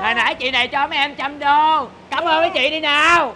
Hồi nãy chị này cho mấy em 100 đô. Cảm ơn mấy chị đi nào.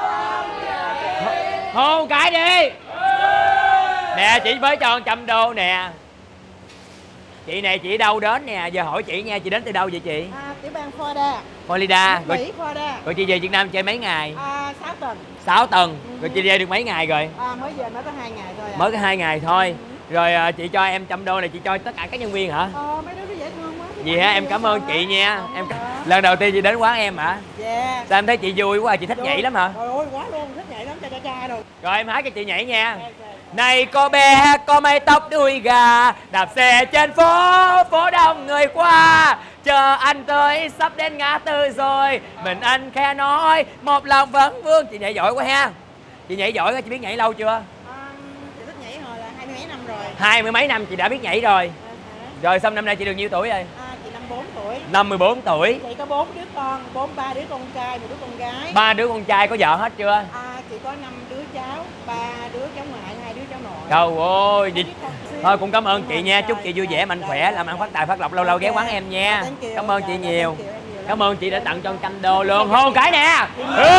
Hôn cái đi. Nè chị mới cho 100 đô nè. Chị này chị đâu đến nè, giờ hỏi chị nha, chị đến từ đâu vậy chị? Tiểu bang Florida. Florida. Mỹ, Florida. Rồi chị về Việt Nam chơi mấy ngày? 6 tuần. 6 tuần. Rồi chị về được mấy ngày rồi? Mới về mới có 2 ngày thôi. Mới có 2 ngày thôi. Rồi chị cho em 100 đô này chị cho tất cả các nhân viên hả? Mấy đứa nó dễ thương quá. Gì hả? Em cảm ơn chị nha. Lần đầu tiên chị đến quán em hả? Dạ. Sao em thấy chị vui quá, chị thích nhảy lắm hả? Trời ơi quá luôn, thích nhảy lắm, cha rồi. Rồi em hát cho chị nhảy nha. Này cô bé có mái tóc đuôi gà, đạp xe trên phố, phố đông người qua. Chờ anh tới sắp đến ngã tư rồi, mình anh khẽ nói một lòng vẫn vương. Chị nhảy giỏi quá ha. Chị nhảy giỏi quá, chị biết nhảy lâu chưa? Chị thích nhảy hồi là 20 mấy năm rồi. 20 mấy năm chị đã biết nhảy rồi. Rồi xong năm nay chị được nhiêu tuổi rồi? Chị 54 tuổi. 54 tuổi. Chị có 4 đứa con, 3 đứa con trai, 1 đứa con gái. 3 đứa con trai có vợ hết chưa? Chị có 5 đứa cháu, 3 đứa cháu ngoại, 2 đứa cháu nội. Trời ơi, gì? Thôi cũng cảm ơn chị nha, chúc chị vui vẻ mạnh khỏe, làm ăn phát tài phát lộc, lâu lâu ghé quán em nha. Cảm ơn chị nhiều. Cảm ơn chị đã tặng cho 100 đô luôn. Hôn cái nè.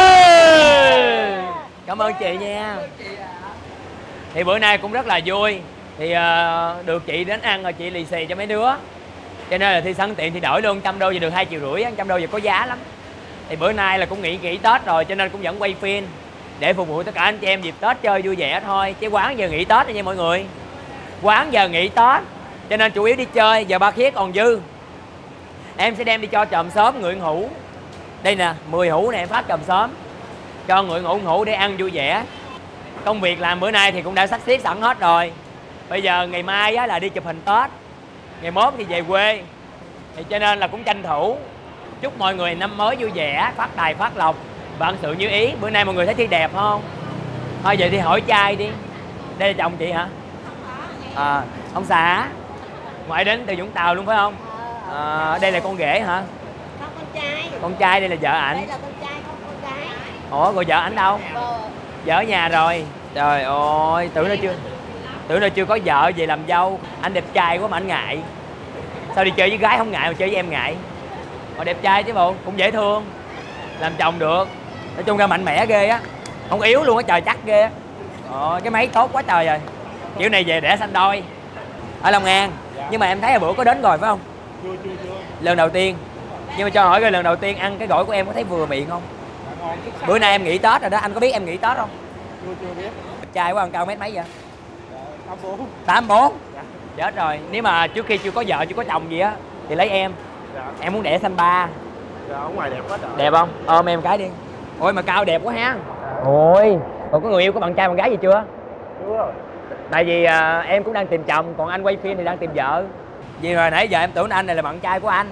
Cảm ơn chị nha. Thì bữa nay cũng rất là vui. Thì được chị đến ăn rồi chị lì xì cho mấy đứa. Cho nên là Thi sẵn tiện thì đổi luôn 100 đô, giờ được 2,5 triệu. 100 đô giờ có giá lắm. Thì bữa nay là cũng nghỉ Tết rồi cho nên cũng vẫn quay phim để phục vụ tất cả anh chị em dịp Tết chơi vui vẻ thôi. Chứ quán giờ nghỉ Tết rồi nha mọi người. Quán giờ nghỉ Tết cho nên chủ yếu đi chơi. Giờ ba khía còn dư, em sẽ đem đi cho chòm xóm người hủ. Đây nè, 10 hũ này em phát chòm xóm cho người hủ để ăn vui vẻ. Công việc làm bữa nay thì cũng đã sắp xếp sẵn hết rồi. Bây giờ ngày mai á, là đi chụp hình Tết, ngày mốt thì về quê. Thì cho nên là cũng tranh thủ chúc mọi người năm mới vui vẻ, phát tài phát lộc, vạn sự như ý. Bữa nay mọi người thấy Thi đẹp không? Thôi vậy thì hỏi trai đi. Đây là chồng chị hả? Ông xã. Ngoại đến từ Vũng Tàu luôn phải không? Đây là con rể hả? Không, con trai. Con trai, đây là vợ ảnh. Đây là con trai, không con gái. Ủa rồi vợ ảnh đâu? Vợ ở nhà rồi. Trời ơi, tưởng nó chưa có vợ về làm dâu. Anh đẹp trai quá mà anh ngại. Sao đi chơi với gái không ngại mà chơi với em ngại? Họ đẹp trai chứ bộ, cũng dễ thương. Làm chồng được. Nói chung ra mạnh mẽ ghê á. Không yếu luôn á, trời chắc ghê á. Cái máy tốt quá trời rồi. Kiểu này về đẻ sanh đôi ở Long An. Nhưng mà em thấy là bữa có đến rồi phải không? Chưa. Lần đầu tiên. Nhưng mà cho hỏi coi lần đầu tiên ăn cái gỏi của em có thấy vừa miệng không? Bữa nay em nghỉ Tết rồi đó, anh có biết em nghỉ Tết không? Chưa biết. Trai quá, ăn cao mét mấy vậy? 84. 84. Chết rồi, nếu mà trước khi chưa có vợ chưa có chồng gì á thì lấy em. Em muốn đẻ sanh ba. Ở ngoài đẹp quá trời. Đẹp không? Ôm em cái đi. Ôi mà cao đẹp quá ha. Ôi, còn có người yêu, có bạn trai bạn gái gì chưa? Chưa. Tại vì em cũng đang tìm chồng, còn anh quay phim thì đang tìm vợ. Vì hồi nãy giờ em tưởng anh này là bạn trai của anh.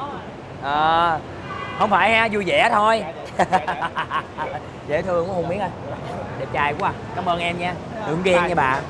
Không phải ha, vui vẻ thôi. Dễ thương quá Hùng miếng ơi. Đẹp trai quá. Cảm ơn em nha. Đừng ghen nha bà.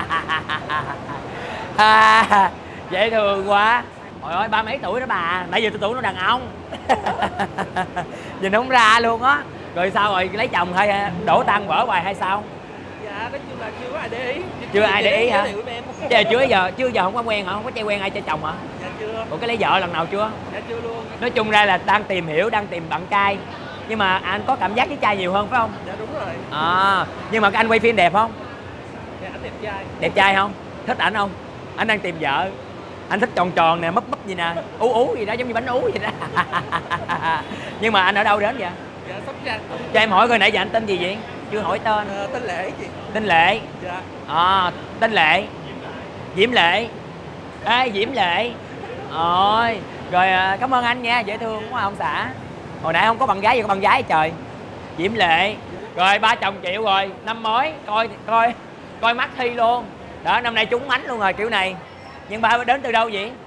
Dễ thương quá. Trời ơi, 30 mấy tuổi đó bà. Nãy giờ tôi tưởng nó đàn ông. Nhìn không ra luôn á. Rồi sao rồi, lấy chồng hay đổ tăng vỡ hoài hay sao? Dạ, nói chung là chưa có ai để ý. Chưa ai để ý hả? Chứ chưa giờ không có quen hả? Không có trai quen ai chơi chồng hả? Dạ chưa. Ủa cái lấy vợ lần nào chưa? Dạ chưa luôn. Nói chung ra là đang tìm hiểu, đang tìm bạn trai. Nhưng mà anh có cảm giác với trai nhiều hơn phải không? Dạ đúng rồi. Nhưng mà anh quay phim đẹp không? Dạ anh đẹp trai. Đẹp trai không? Thích ảnh không? Anh đang tìm vợ. Anh thích tròn tròn nè, mấp gì nè, ú gì đó, giống như bánh ú vậy đó. Nhưng mà anh ở đâu đến vậy? Dạ Sóc Trăng. Cho em hỏi coi nãy giờ anh tên gì vậy? Chưa hỏi tên. Tên Lệ chị. Tên Lệ. Dạ. Tên Lệ. Diễm Lệ. Ê Diễm Lệ. Rồi cảm ơn anh nha, dễ thương quá ông xã. Hồi nãy không có bạn gái gì, có bạn gái trời. Diễm Lệ. Rồi 300 triệu rồi, năm mới coi mắt Thi luôn. Đó, năm nay trúng mánh luôn rồi kiểu này. Nhưng ba đến từ đâu vậy?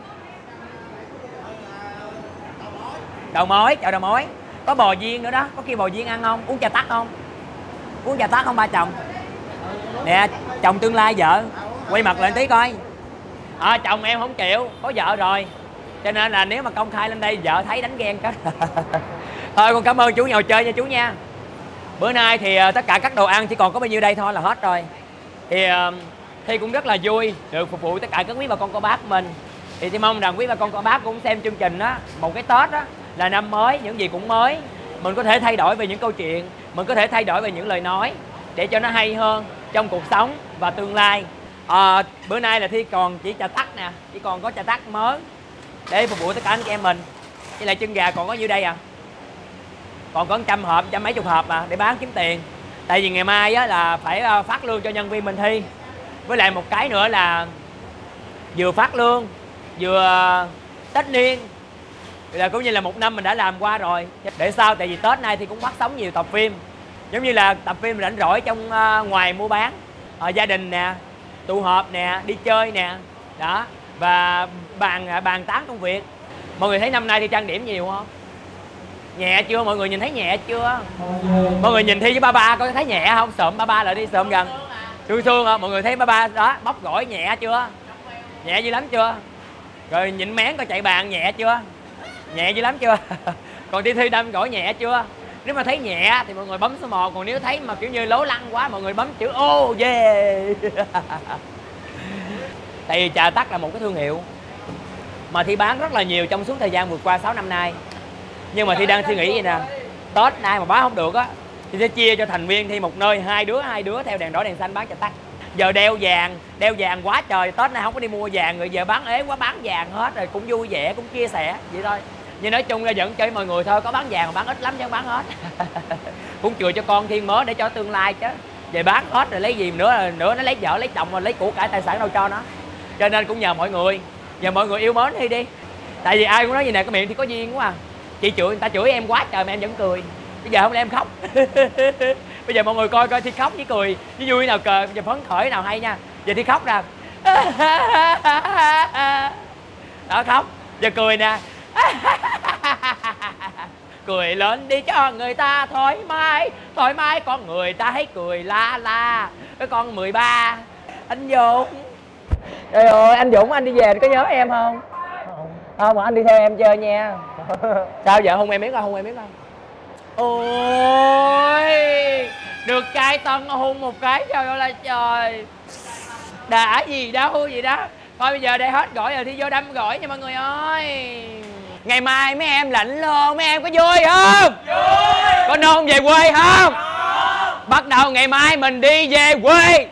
Đầu mối, chợ đầu mối. Có bò viên nữa đó, có kia bò viên ăn không? Uống trà tắc không? Uống trà tắc không ba chồng? Nè, chồng tương lai vợ. Quay mặt lên tí coi. Chồng em không chịu, có vợ rồi. Cho nên là nếu mà công khai lên đây vợ thấy đánh ghen chết. Thôi con cảm ơn chú nhậu chơi nha chú nha. Bữa nay thì tất cả các đồ ăn chỉ còn có bao nhiêu đây thôi là hết rồi. Thì Thi cũng rất là vui được phục vụ tất cả các quý bà con cô bác mình. Thì mong rằng quý bà con cô bác cũng xem chương trình đó, một cái Tết đó là năm mới, những gì cũng mới. Mình có thể thay đổi về những câu chuyện, mình có thể thay đổi về những lời nói để cho nó hay hơn trong cuộc sống và tương lai. Bữa nay là Thi còn chỉ trà tắc nè, chỉ còn có trà tắc mới để phục vụ tất cả anh chị em mình. Với lại chân gà còn có nhiêu đây à? Còn có 100 hộp, 100 mấy chục hộp mà để bán kiếm tiền. Tại vì ngày mai á, là phải phát lương cho nhân viên mình Thi. Với lại một cái nữa là vừa phát lương, vừa Tết niên, là cũng như là một năm mình đã làm qua rồi. Để sao? Tại vì Tết nay thì cũng phát sóng nhiều tập phim, giống như là tập phim rảnh rỗi trong ngoài mua bán, gia đình nè, tụ họp nè, đi chơi nè, đó, và bàn tán công việc. Mọi người thấy năm nay thì trang điểm nhiều không? Nhẹ chưa? Mọi người nhìn thấy nhẹ chưa? Mọi người nhìn Thi với ba có thấy nhẹ không? Sợm ba lại đi, sợm gần xương xương hả? Mọi người thấy ba đó bóc gỏi nhẹ chưa? Nhẹ dữ lắm chưa? Rồi nhịn mén coi chạy bàn nhẹ chưa? Nhẹ dữ lắm chưa? Còn Thi đâm gỏi nhẹ chưa? Nếu mà thấy nhẹ thì mọi người bấm số 1, còn nếu thấy mà kiểu như lố lăng quá mọi người bấm chữ ô yeah. Tại vì trà tắc là một cái thương hiệu mà Thi bán rất là nhiều trong suốt thời gian vượt qua 6 năm nay. Nhưng mà Thi đang suy nghĩ vậy nè, Tết nay mà bán không được á thì sẽ chia cho thành viên Thi một nơi, hai đứa theo đèn đỏ đèn xanh bán trà tắc. Giờ đeo vàng quá trời, Tết nay không có đi mua vàng, người giờ bán ế quá bán vàng hết rồi, cũng vui vẻ, cũng chia sẻ vậy thôi. Nhưng nói chung là vẫn chơi mọi người thôi, có bán vàng mà bán ít lắm chứ không bán hết. Cũng chừa cho con Thiên mới để cho tương lai chứ. Về bán hết rồi lấy gì nữa nó lấy vợ lấy chồng rồi lấy của cải tài sản đâu cho nó. Cho nên cũng nhờ mọi người yêu mến Thi đi. Tại vì ai cũng nói gì nè, cái miệng thì có duyên quá à. Chị chửi, người ta chửi em quá trời mà em vẫn cười. Bây giờ không lẽ em khóc. Bây giờ mọi người coi Thi khóc với cười với vui nào cờ, giờ phấn khởi nào hay nha. Giờ Thi khóc nè. Đó, khóc. Giờ cười nè. Cười lên đi cho người ta thoải mái con người ta hãy cười la. Cái con 13 anh Dũng. Trời ơi, anh Dũng anh đi về có nhớ em không? Không mà anh đi theo em chơi nha. Sao giờ hôn em biết không? Ôi, được trai Tân hôn một cái trời ơi là trời. Đã gì đâu gì đó. Thôi bây giờ đây hết gọi rồi, Thi vô đâm gọi nha mọi người ơi. Ngày mai mấy em lạnh luôn, mấy em có vui không? Vui. Có nôn về quê không? Bắt đầu ngày mai mình đi về quê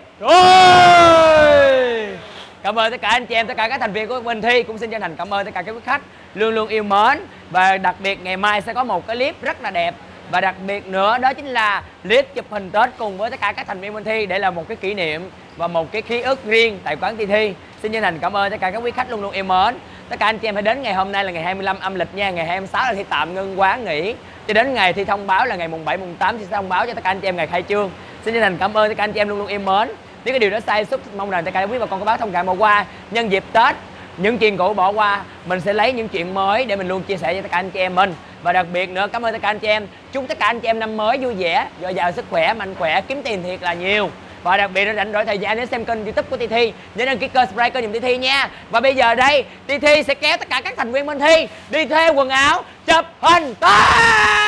rồi. Cảm ơn tất cả anh chị em, tất cả các thành viên của Minh Thi. Cũng xin chân thành cảm ơn tất cả các quý khách luôn luôn yêu mến. Và đặc biệt ngày mai sẽ có một cái clip rất là đẹp. Và đặc biệt nữa đó chính là clip chụp hình Tết cùng với tất cả các thành viên Minh Thi để là một cái kỷ niệm và một cái ký ức riêng tại quán Thi. Xin chân thành cảm ơn tất cả các quý khách luôn luôn yêu mến. Tất cả anh chị em hãy đến ngày hôm nay là ngày 25 âm lịch nha. Ngày 26 là Thi tạm ngưng quán nghỉ. Cho đến ngày Thi thông báo là ngày mùng 7, mùng 8 thì sẽ thông báo cho tất cả anh chị em ngày khai trương. Xin chân thành cảm ơn tất cả anh chị em luôn luôn yêu mến. Nếu cái điều đó sai sót mong rằng tất cả quý bà con có bác thông cảm bỏ qua. Nhân dịp Tết, những chuyện cũ bỏ qua, mình sẽ lấy những chuyện mới để mình luôn chia sẻ với tất cả anh chị em mình. Và đặc biệt nữa cảm ơn tất cả anh chị em. Chúc tất cả anh chị em năm mới vui vẻ, dồi dào sức khỏe, mạnh khỏe, kiếm tiền thiệt là nhiều. Và đặc biệt là rảnh rỗi thời gian để xem kênh YouTube của Thi. Nhớ đăng ký kênh subscribe kênh giùm Thi nha. Và bây giờ đây Thi sẽ kéo tất cả các thành viên bên Thi đi thuê quần áo chụp hình Tết.